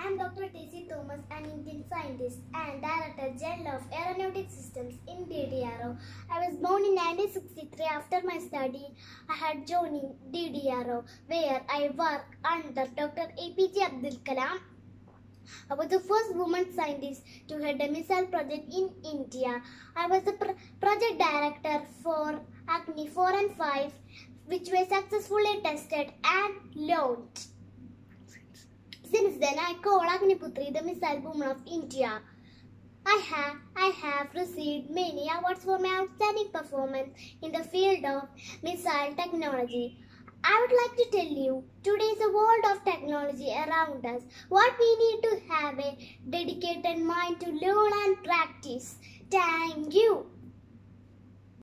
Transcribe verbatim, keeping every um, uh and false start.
I am Doctor Tessy Thomas, an Indian scientist and Director General of Aeronautic Systems in D D R O. I was born in nineteen sixty-three. After my study, I had joined D D R O, where I worked under Doctor A P J Abdul Kalam. I was the first woman scientist to head a missile project in India. I was the pr project director for Agni four and five, which were successfully tested and launched. Since then, I call Agniputri the missile woman of India. I have, I have received many awards for my outstanding performance in the field of missile technology. I would like to tell you, today is a world of technology around us. What we need to have a dedicated mind to learn and practice. Thank you.